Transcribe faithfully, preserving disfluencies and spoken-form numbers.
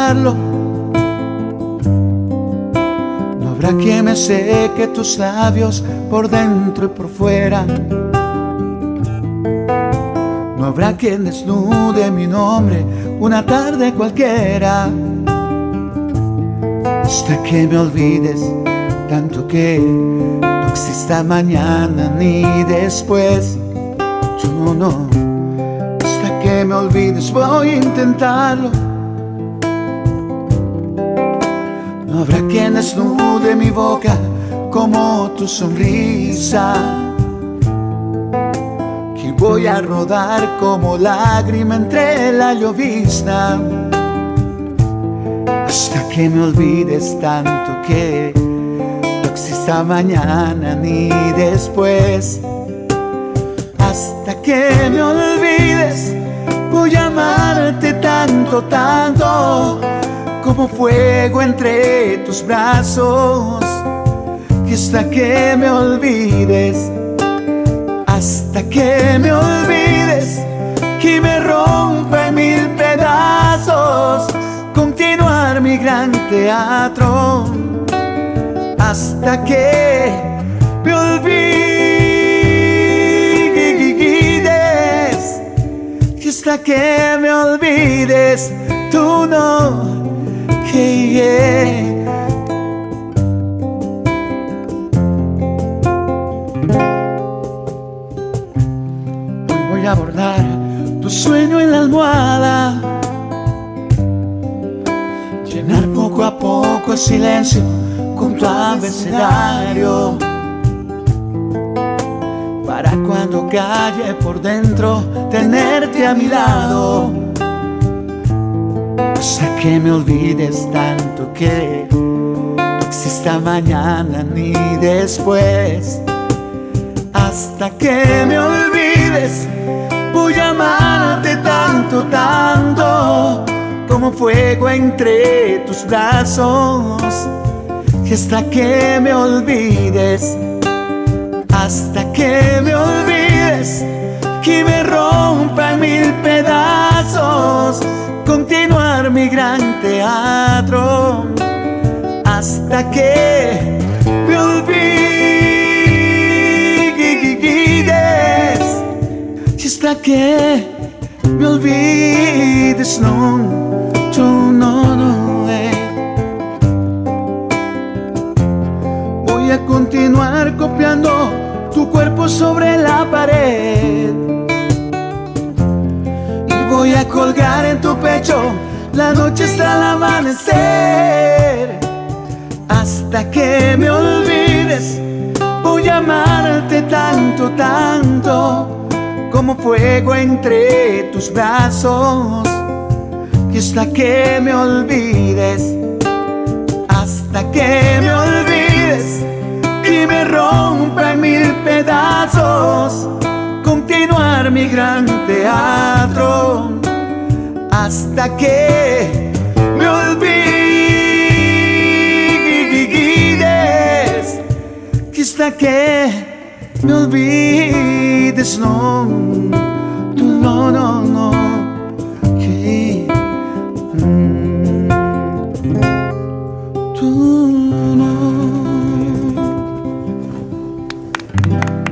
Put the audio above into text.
intentarlo. No habrá quien me seque tus labios por dentro y por fuera. No habrá quien desnude mi nombre una tarde cualquiera. Hasta que me olvides, tanto que no exista mañana ni después. Yo no. Hasta que me olvides voy a intentarlo. No habrá quien desnude mi boca como tu sonrisa, que voy a rodar como lágrima entre la llovizna. Hasta que me olvides tanto que no exista mañana ni después. Hasta que me olvides voy a amarte tanto, tanto, como fuego entre tus brazos. Y hasta que me olvides, hasta que me olvides, que me rompa en mil pedazos, continuar mi gran teatro. Hasta que me olvides, y hasta que me olvides, tú no. Hey, yeah. Hoy voy a bordar tu sueño en la almohada, llenar poco a poco el silencio con tu abecedario, para cuando calle por dentro tenerte a mi lado. Hasta que me olvides tanto que no exista mañana ni después. Hasta que me olvides voy a amarte tanto, tanto, como fuego entre tus brazos. Y hasta que me olvides, hasta que me olvides, que me rompa en mil pedazos, continuar mi gran teatro. Hasta que me olvides, y hasta que me olvides, no, yo no, no, eh. Voy a continuar copiando tu cuerpo sobre la pared, voy a colgar en tu pecho la noche hasta el amanecer. Hasta que me olvides voy a amarte tanto, tanto, como fuego entre tus brazos. Y hasta que me olvides, hasta que me olvides, que me rompa en mil pedazos, continuar mi gran teatro. Hasta que me olvides, que hasta que me olvides, no, no, no, no, que mm, tú no.